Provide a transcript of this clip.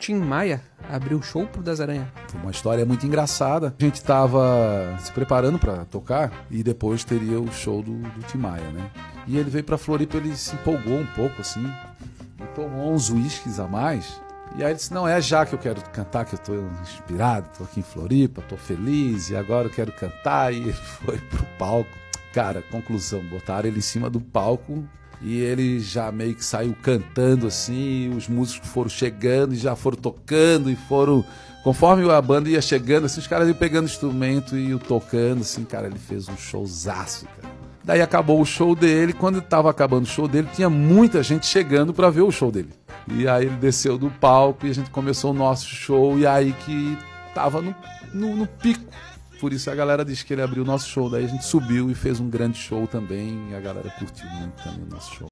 Tim Maia abriu o show pro Das Aranha. Foi uma história muito engraçada. A gente tava se preparando para tocar e depois teria o show do Tim Maia, né? E ele veio pra Floripa, ele se empolgou um pouco, assim, e tomou uns uísques a mais. E aí ele disse, não, é já que eu quero cantar, que eu tô inspirado, tô aqui em Floripa, tô feliz, e agora eu quero cantar. E ele foi pro palco. Cara, conclusão, botaram ele em cima do palco e ele já meio que saiu cantando assim, os músicos foram chegando e já foram tocando e foram... Conforme a banda ia chegando, assim, os caras iam pegando instrumento e iam tocando, assim, cara, ele fez um showzaço, cara. Daí acabou o show dele, quando estava acabando o show dele, tinha muita gente chegando para ver o show dele. E aí ele desceu do palco e a gente começou o nosso show, e aí que tava no pico. Por isso a galera disse que ele abriu o nosso show. Daí a gente subiu e fez um grande show também, e a galera curtiu muito também o nosso show.